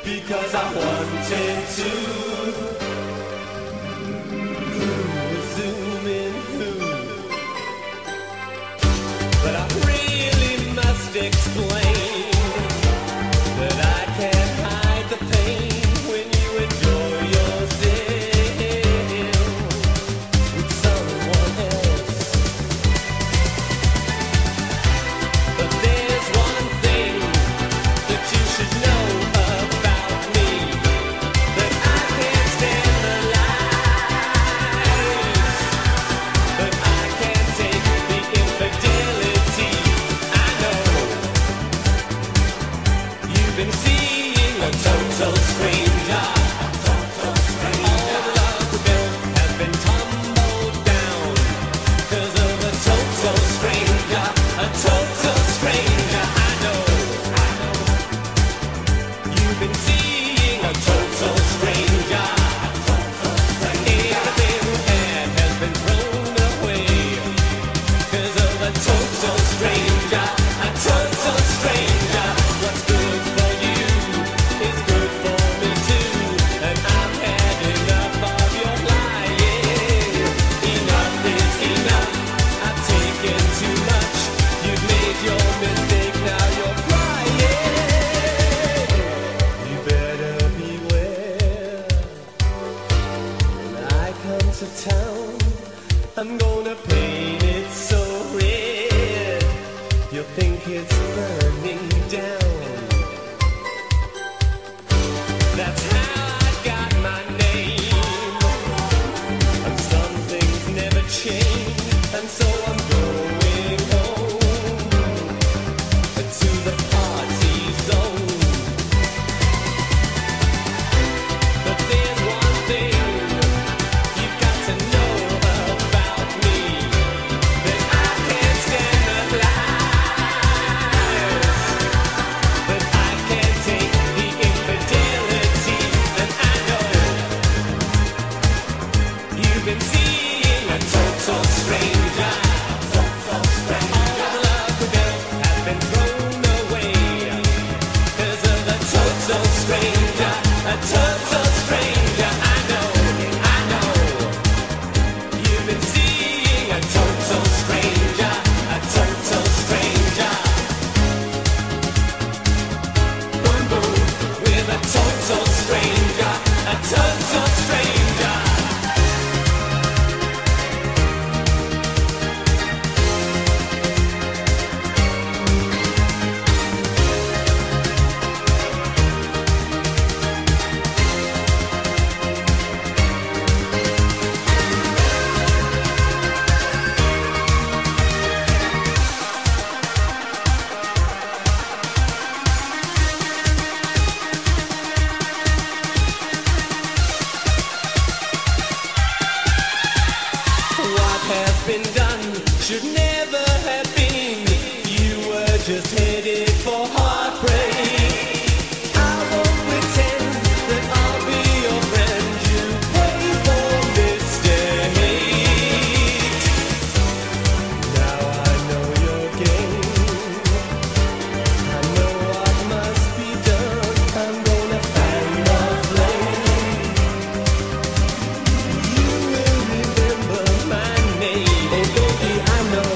because I wanted to. Zoom in, but I really must explain that I can't hide the pain when you enjoy yourself with someone else. But there's one thing that you should know about me, that I can't stand the lies, but I can't take the infidelity. I know you've been seeing a total stranger. All the love we built has been tumbled down 'cause of a total stranger. A total stranger. I know you've been seeing a total stranger. Everything we had has been thrown away 'cause of a total stranger. A total stranger. What's good for you is good for me too, and I've had enough of your lying. Enough is enough. I've taken too much. You've made your mistake, now you're crying. You better beware. When I come to town, I'm gonna paint it so red you'll think it's burning down. That's how I got my name. And some things never change, and so I'm going home to the party zone. But there's one thing you've got to know about me, that I can't stand the lies, but I can't take the infidelity, and I know you've been seeing a total stranger. All the love we built has been thrown away 'cause of a total stranger. A total stranger. I know you've been seeing a total stranger. A total stranger. Boom boom with a total stranger. A total stranger. What has been done should never have been. You were just headed for heartbreak. I won't pretend that I'll be your friend. You pay for mistake. Now I know your game. I know what must be done. I'm gonna fan the flame. You will remember my name. Oh baby, I know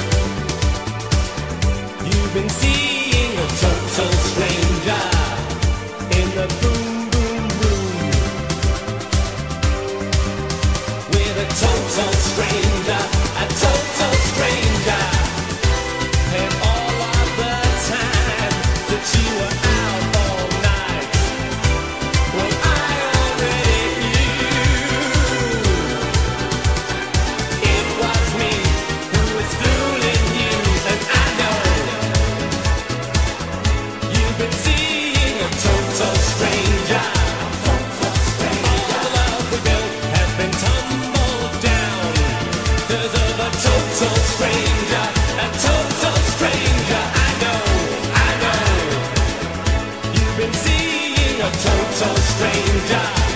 you've been seeing a total stranger in the boom boom room with a total stranger. A total stranger. And all of the time that you were out all night, well I already knew it was me who was fooling you, and I know you've been seeing a total stranger. All the love we built has been tumbled down 'cause of a total stranger. A total stranger. I know you've been seeing a total stranger.